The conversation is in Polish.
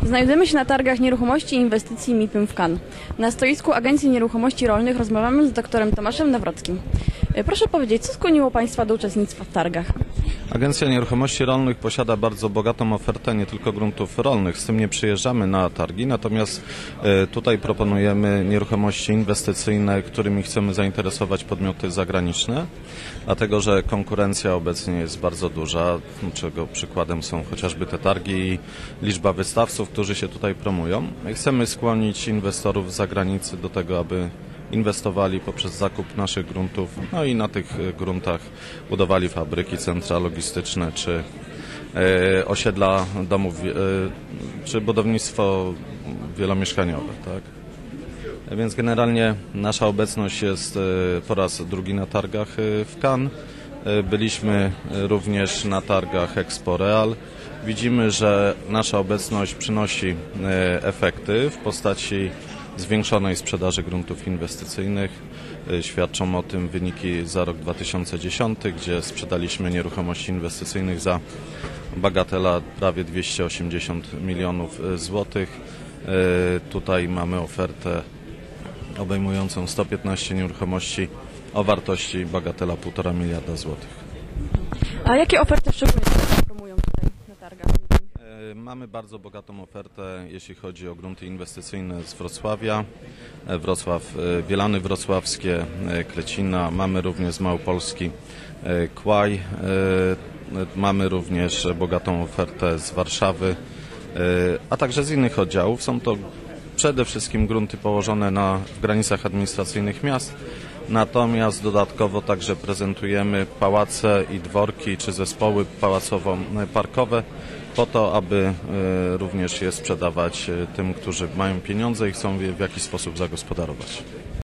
Znajdujemy się na targach nieruchomości i inwestycji MIPIM w Cannes. Na stoisku Agencji Nieruchomości Rolnych rozmawiamy z doktorem Tomaszem Nawrockim. Proszę powiedzieć, co skłoniło Państwa do uczestnictwa w targach? Agencja Nieruchomości Rolnych posiada bardzo bogatą ofertę nie tylko gruntów rolnych. Z tym nie przyjeżdżamy na targi, natomiast tutaj proponujemy nieruchomości inwestycyjne, którymi chcemy zainteresować podmioty zagraniczne, dlatego że konkurencja obecnie jest bardzo duża, czego przykładem są chociażby te targi i liczba wystawców, którzy się tutaj promują. Chcemy skłonić inwestorów z zagranicy do tego, aby inwestowali poprzez zakup naszych gruntów, no i na tych gruntach budowali fabryki, centra logistyczne, czy osiedla domów, czy budownictwo wielomieszkaniowe, tak? Więc generalnie nasza obecność jest po raz drugi na targach w Cannes. Byliśmy również na targach Expo Real. Widzimy, że nasza obecność przynosi efekty w postaci zwiększonej sprzedaży gruntów inwestycyjnych. Świadczą o tym wyniki za rok 2010, gdzie sprzedaliśmy nieruchomości inwestycyjnych za bagatela prawie 280 milionów złotych. Tutaj mamy ofertę obejmującą 115 nieruchomości o wartości bagatela 1,5 miliarda złotych. A jakie oferty szczególnie promują tutaj na targach? Mamy bardzo bogatą ofertę, jeśli chodzi o grunty inwestycyjne z Wrocławia, Bielany Wrocławskie, Klecina, mamy również z Małopolski Kłaj, mamy również bogatą ofertę z Warszawy, a także z innych oddziałów. Są to przede wszystkim grunty położone w granicach administracyjnych miast, natomiast dodatkowo także prezentujemy pałace i dworki czy zespoły pałacowo-parkowe po to, aby również je sprzedawać tym, którzy mają pieniądze i chcą je w jakiś sposób zagospodarować.